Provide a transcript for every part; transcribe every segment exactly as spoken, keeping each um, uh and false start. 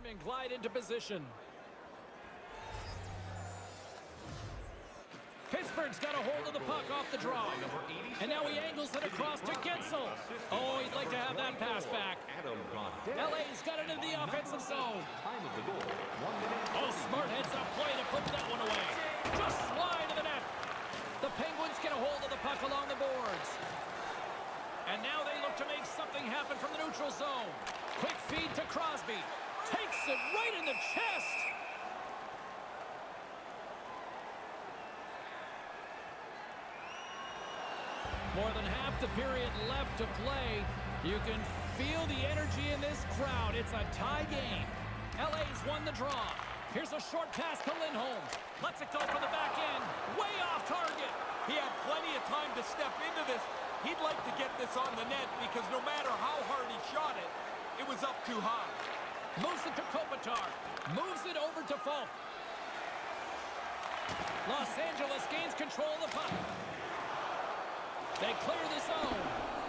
and glide into position. Pittsburgh's got a hold of the puck off the draw. And now he angles it across to Gensel. Oh, he'd like to have that pass back. L A's got it in the offensive zone. Oh, smart heads-up play to put that one away. Just slide to the net. The Penguins get a hold of the puck along the boards. And now they look to make something happen from the neutral zone. Quick feed to Crosby. Takes it right in the chest. More than half the period left to play. You can feel the energy in this crowd. It's a tie game. L A's won the draw. Here's a short pass to Lindholm. Lets it go for the back end. Way off target. He had plenty of time to step into this. He'd like to get this on the net because no matter how hard he shot it, it was up too high. Moves it to Kopitar. Moves it over to Falk. Los Angeles gains control of the puck. They clear the zone.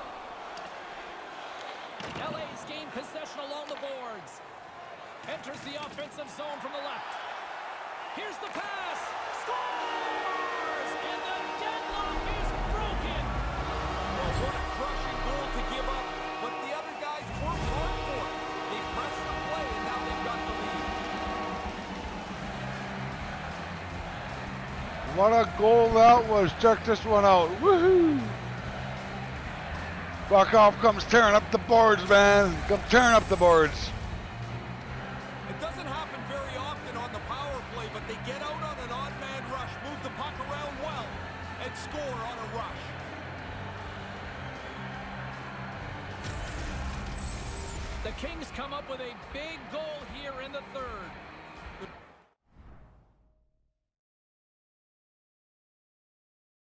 L A's gain possession along the boards. Enters the offensive zone from the left. Here's the pass. Scores! And the deadlock is broken. Well, what a crushing goal to give up. But the other guys worked hard for it. They pressed the play, and now they've got the lead. What a goal that was. Check this one out. Woohoo! Faakov comes tearing up the boards, man. Come tearing up the boards. It doesn't happen very often on the power play, but they get out on an odd man rush, move the puck around well, and score on a rush. The Kings come up with a big goal here in the third.